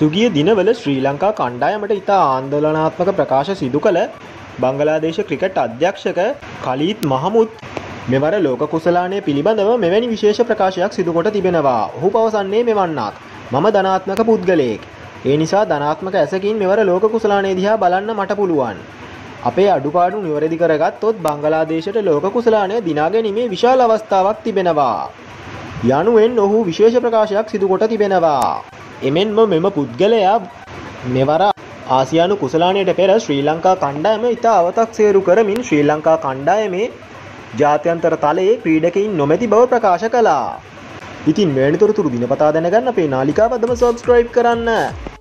පසුගිය දිනවල ශ්‍රී ලංකා කණ්ඩායමට ඉතා ආන්දෝලනාත්මක ප්‍රකාශ සිදු කළ බංගලාදේශ ක්‍රිකට් අධ්‍යක්ෂක කලීත් මහමුත් මෙවර ලෝක කුසලානය පිළිබඳව මෙවැනි විශේෂ ප්‍රකාශයක් සිදු කොට තිබෙනවා. ඔහු පවසන්නේ මෙවන්නක්. මම ධනාත්මක පුද්ගලයෙක්. ඒ නිසා ධනාත්මක ඇසකින් මෙවර ලෝක කුසලානය දිහා බලන්න මට පුළුවන්. අපේ අඩුපාඩු නිවැරදි කරගත්තොත් බංගලාදේශයට ලෝක කුසලානය දිනා ගැනීමේ විශාල අවස්ථාවක් තිබෙනවා. යනුවෙන් ඔහු විශේෂ ප්‍රකාශයක් සිදු කොට තිබෙනවා. එමෙන්ම මෙම පුද්ගලයා මෙවර ආසියානු කුසලානයට පෙර ශ්‍රී ලංකා කණ්ඩායම ඉතා අවතක්සේරු කරමින් ශ්‍රී ලංකා කණ්ඩායමේ ජාත්‍යන්තර තලයේ ක්‍රීඩකයින් නොමැති බව ප්‍රකාශ කළා. ඉතින් මෙවැනි තොරතුරු දිනපතා දැනගන්න අපේ නාලිකාව අදම සබ්ස්ක්‍රයිබ් කරන්න.